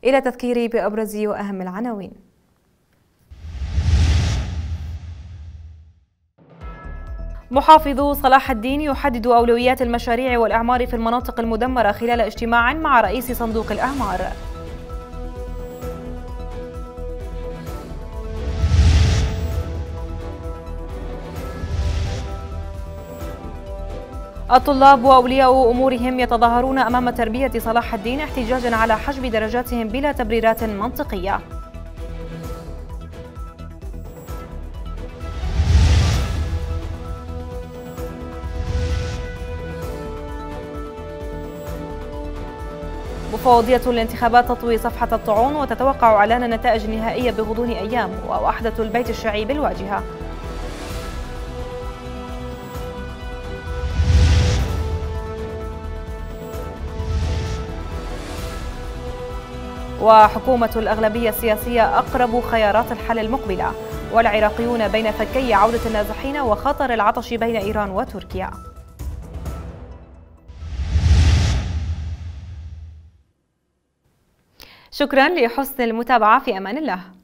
إلى تذكير بأبرز وأهم العناوين. محافظ صلاح الدين يحدد أولويات المشاريع والإعمار في المناطق المدمرة خلال اجتماع مع رئيس صندوق الأعمار. الطلاب وأولياء أمورهم يتظاهرون أمام تربية صلاح الدين احتجاجا على حجب درجاتهم بلا تبريرات منطقية. مفوضية الانتخابات تطوي صفحة الطعون وتتوقع إعلان النتائج النهائية بغضون أيام. ووحدة البيت الشيعي بالواجهة. وحكومة الأغلبية السياسية أقرب خيارات الحل المقبلة. والعراقيون بين فكي عودة النازحين وخطر العطش بين إيران وتركيا. شكرا لحسن المتابعة، في أمان الله.